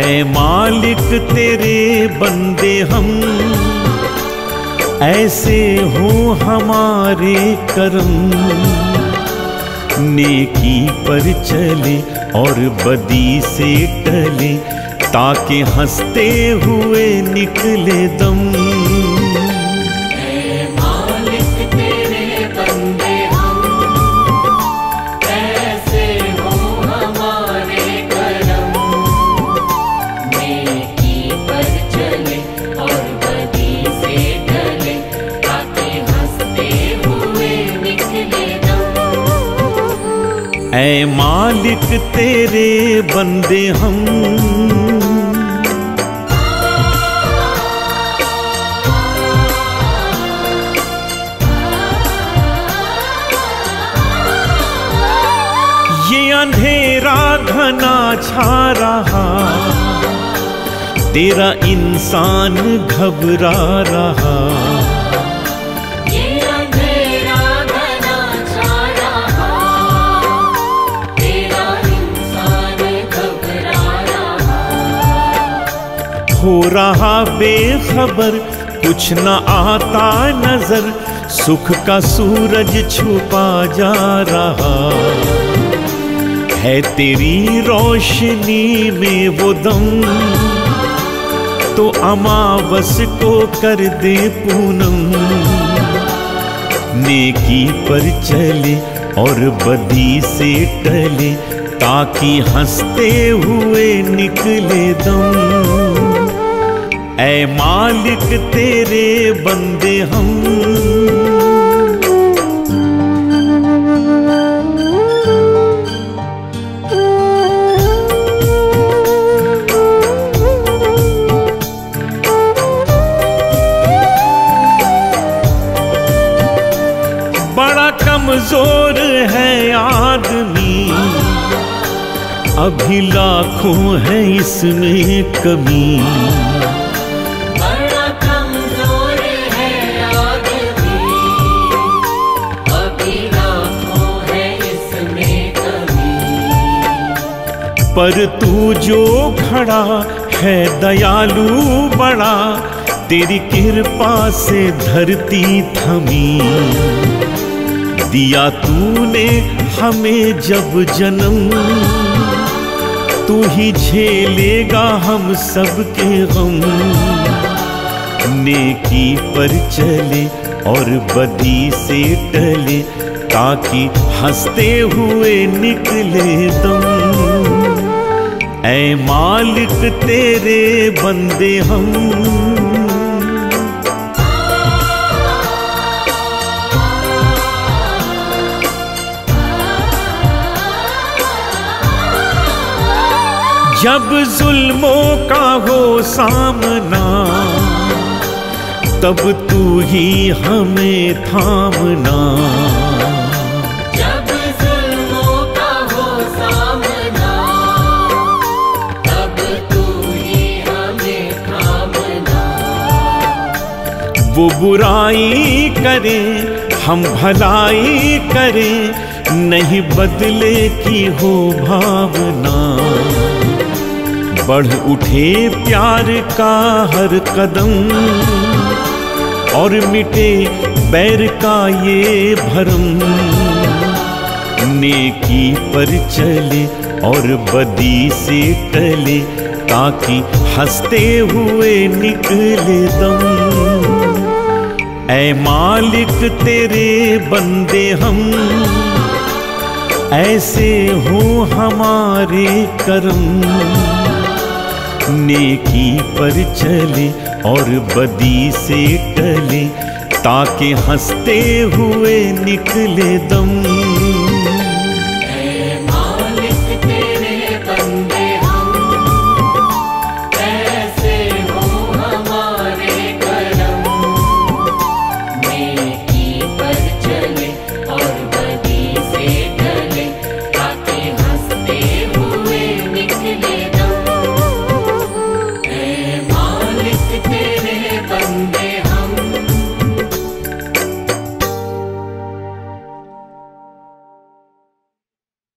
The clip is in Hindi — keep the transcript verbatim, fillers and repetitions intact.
ऐ मालिक तेरे बंदे हम, ऐसे हो हमारे करम। नेकी पर चले और बदी से टले, ताकि हंसते हुए निकले दम। ऐ मालिक तेरे बंदे हम, ऐसे हो हमारे करम। नेकी पर चले और बदी से टले, ताकि हंसते हुए निकले दम। ऐ मालिक तेरे बंदे हम, ये अंधेरा घना छा रहा, तेरा इंसान घबरा रहा। ये अंधेरा घना छा रहा, तेरा इंसान घबरा रहा। हो रहा बेखबर, कुछ न आता नजर, सुख का सूरज छुपा जा रहा है। तेरी रोशनी में वो दम, तो अमावस को कर दे पूनम। नेकी पर चले और बदी से टले, ताकि हंसते हुए निकले दम। ऐ मालिक तेरे बंदे हम, बड़ा कमजोर है आदमी, अभी लाखों है इसमें कमी। बड़ा कमजोर है आदमी, अभी लाखों है इसमें कमी। पर तू जो खड़ा है दयालु बड़ा, तेरी कृपा से धरती थमी। दिया तूने हमें जब जन्म, तू ही झेलेगा हम सबके गम। नेकी पर चले और बदी से टले, ताकि हंसते हुए निकले दम। ऐ मालिक तेरे बंदे हम, जब जुल्मों का हो सामना, तब तू ही हमें थामना। जब जुल्मों का हो सामना, तब तू ही हमें थामना। वो बुराई करे हम भलाई करें, नहीं बदले की हो भावना। बढ़ उठे प्यार का हर कदम, और मिटे बैर का ये भरम। नेकी पर चले और बदी से टले, ताकि हंसते हुए निकले दम। ऐ मालिक तेरे बंदे हम, ऐसे हो हमारे करम। नेकी पर चले और बदी से टले, ताकि हंसते हुए निकले दम।